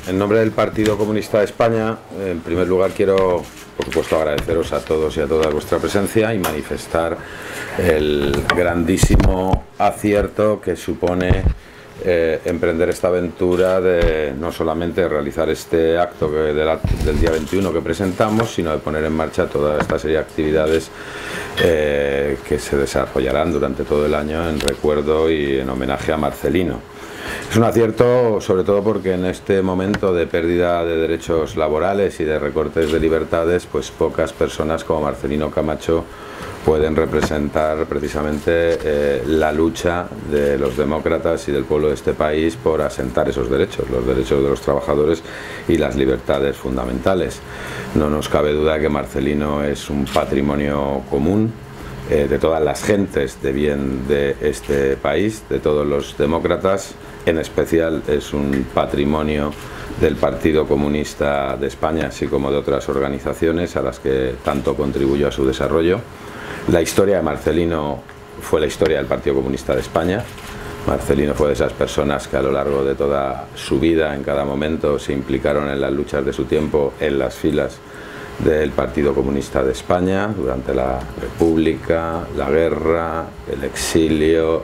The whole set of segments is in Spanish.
En nombre del Partido Comunista de España, en primer lugar quiero, por supuesto, agradeceros a todos y a todas vuestra presencia y manifestar el grandísimo acierto que supone emprender esta aventura de no solamente realizar este acto del día 21 que presentamos, sino de poner en marcha toda esta serie de actividades que se desarrollarán durante todo el año en recuerdo y en homenaje a Marcelino. Es un acierto sobre todo porque en este momento de pérdida de derechos laborales y de recortes de libertades, pues pocas personas como Marcelino Camacho pueden representar precisamente la lucha de los demócratas y del pueblo de este país por asentar esos derechos, los derechos de los trabajadores y las libertades fundamentales. No nos cabe duda que Marcelino es un patrimonio común de todas las gentes de bien de este país, de todos los demócratas. En especial es un patrimonio del Partido Comunista de España, así como de otras organizaciones a las que tanto contribuyó a su desarrollo. La historia de Marcelino fue la historia del Partido Comunista de España. Marcelino fue de esas personas que a lo largo de toda su vida, en cada momento, se implicaron en las luchas de su tiempo en las filas del Partido Comunista de España, durante la República, la guerra, el exilio,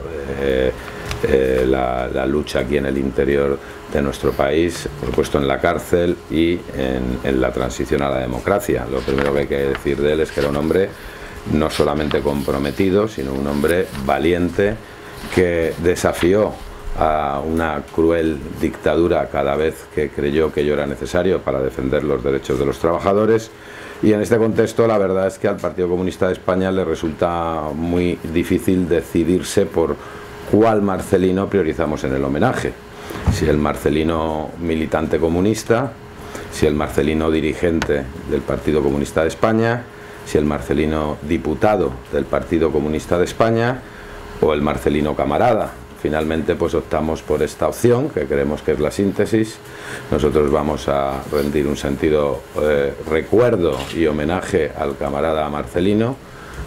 la lucha aquí en el interior de nuestro país, por supuesto en la cárcel y en la transición a la democracia. Lo primero que hay que decir de él es que era un hombre no solamente comprometido, sino un hombre valiente que desafió a una cruel dictadura cada vez que creyó que ello era necesario para defender los derechos de los trabajadores. Y en este contexto la verdad es que al Partido Comunista de España le resulta muy difícil decidirse por cuál Marcelino priorizamos en el homenaje. Si el Marcelino militante comunista, si el Marcelino dirigente del Partido Comunista de España, si el Marcelino diputado del Partido Comunista de España o el Marcelino camarada. Finalmente pues optamos por esta opción, que creemos que es la síntesis. Nosotros vamos a rendir un sentido recuerdo y homenaje al camarada Marcelino,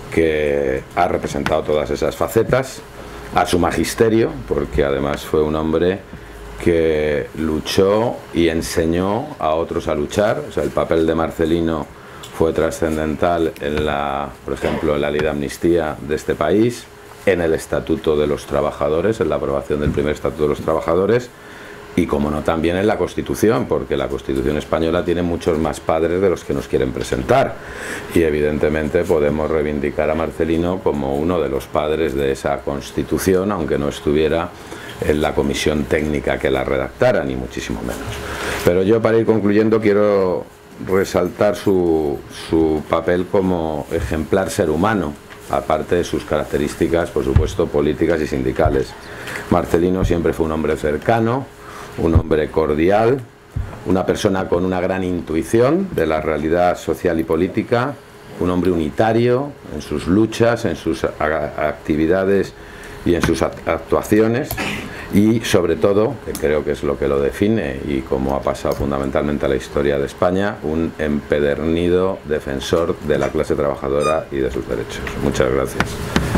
que ha representado todas esas facetas, a su magisterio, porque además fue un hombre que luchó y enseñó a otros a luchar. O sea, el papel de Marcelino fue trascendental en por ejemplo, en la ley de amnistía de este país, en el Estatuto de los Trabajadores, en la aprobación del primer Estatuto de los Trabajadores, y como no también en la Constitución, porque la Constitución española tiene muchos más padres de los que nos quieren presentar, y evidentemente podemos reivindicar a Marcelino como uno de los padres de esa Constitución, aunque no estuviera en la comisión técnica que la redactara, ni muchísimo menos. Pero yo, para ir concluyendo, quiero resaltar su papel como ejemplar ser humano, aparte de sus características, por supuesto, políticas y sindicales. Marcelino siempre fue un hombre cercano, un hombre cordial, una persona con una gran intuición de la realidad social y política, un hombre unitario en sus luchas, en sus actividades y en sus actuaciones, y sobre todo, que creo que es lo que lo define y como ha pasado fundamentalmente a la historia de España, un empedernido defensor de la clase trabajadora y de sus derechos. Muchas gracias.